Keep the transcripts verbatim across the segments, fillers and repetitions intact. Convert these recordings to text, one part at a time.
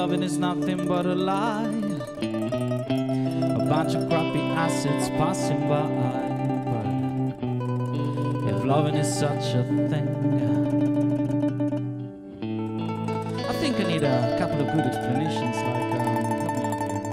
loving is nothing but a lie. A bunch of crappy assets passing by. But if loving is such a thing, I think I need a couple of good explanations, like um, help me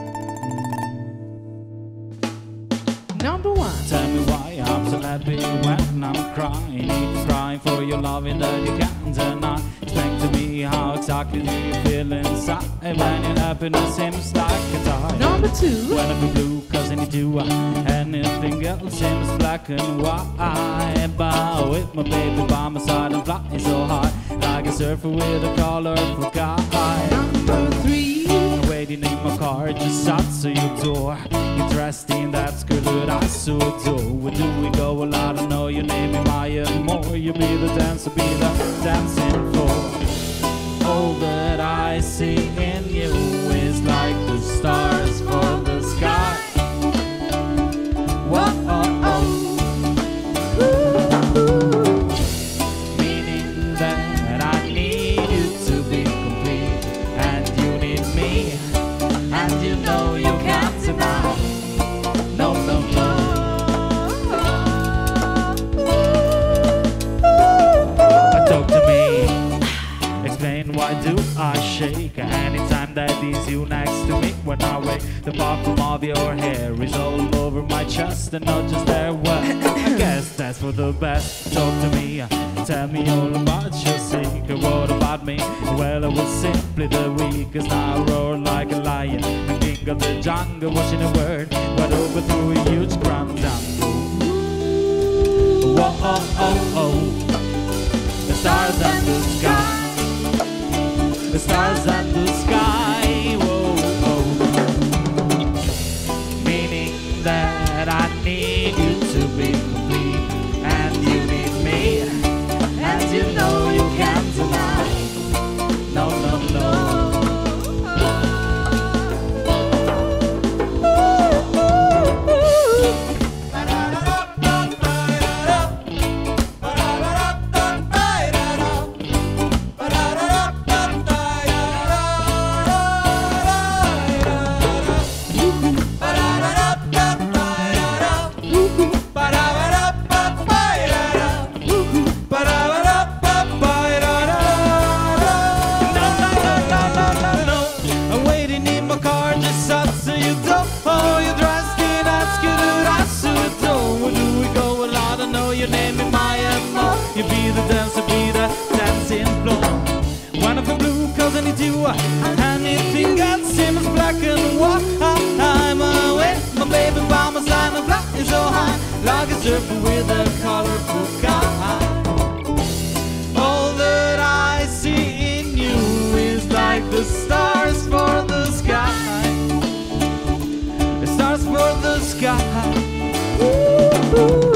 out here. Number one, tell me why I'm so happy when I'm crying. Crying for your loving that you can't deny. Explain to me how exactly do you feel inside when your happiness seems like a tie. Number two, when I feel blue cause I need you, anything else seems black and white. But with my baby by my side and flying so high, like a surfer with a colorful guy. Number three, waiting in my car just outside your door. You're dressed in that skirt that I so adore. Where do we go? Well, I don't know. Your name is Maya more. You be the dancer, be the dancing floor. All that I see in you is like the stars for the sky. Whoa, oh, oh. Meaning that I need you to be complete, and you need me, and you know you can't deny. No, no, no. Talk to me. Explain why do I shake anytime that is you next to me. When I wake, the bottom of your hair is all over my chest and not just there. Well, I guess that's for the best. Talk to me, tell me all about your secret. What about me? Well, I was simply the weakest. Now I roar like a lion, the king of the jungle, watching a word, but overthrew a huge grand jungle. Whoa, oh, oh, oh. The stars and the sky. The stars and the sky, whoa, whoa. Meaning that I need you to be complete, and you need me, and you know you can't deny. No, no, no. Your name is Maya more. You be the dancer, be the dancing floor. One of the blue cause I need you, anything else seems black and white. I'm away, my baby by my side and flying so high, like a surfer with a colorful sky. All that I see in you is like the stars for the sky. The stars for the sky. Ooh, ooh.